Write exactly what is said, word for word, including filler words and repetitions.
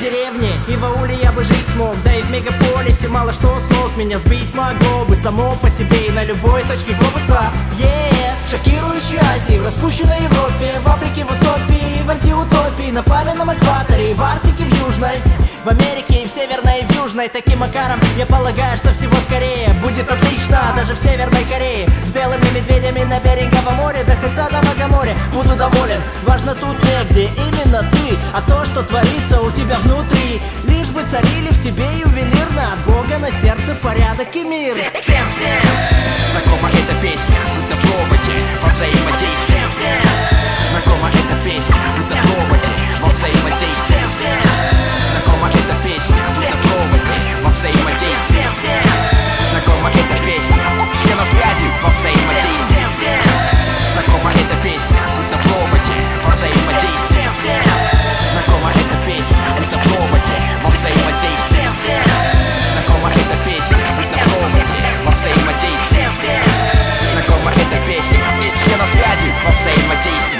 деревне и в ауле я бы жить смог. Да и в мегаполисе мало что с ног меня сбить могло бы само по себе и на любой точке глобуса. Yeah. В шокирующей Азии, в распущенной Европе, в Африке в утопии, в антиутопии, на пламенном экваторе, в Арктике в Южной, в Америке и в Северной, и в Южной. Таким макаром я полагаю, что всего скорее будет отлично даже в Северной Корее. С белыми медведями на Беринговом море до конца до Магоморья буду доволен. Важно тут не где именно ты, а то, что творится у тебя внутри. Лишь бы царили в тебе ювелирно от Бога на сердце порядок и мир. Всем, всем, всем знакома эта песня, будь на проводе во взаимодействии. Знакома эта песня, будь на проводе во взаимодействии. Знакома эта песня, будь на проводе во взаимодействии. Знакома эта песня, все на связи во взаимодействии. Знакома эта песня, будь на проводе во взаимодействии. Знакома эта песня, будь на проводе во взаимодействии. Знакома эта песня, будь на проводе во взаимодействии. Знакома эта песня, все на связи во взаимодействии.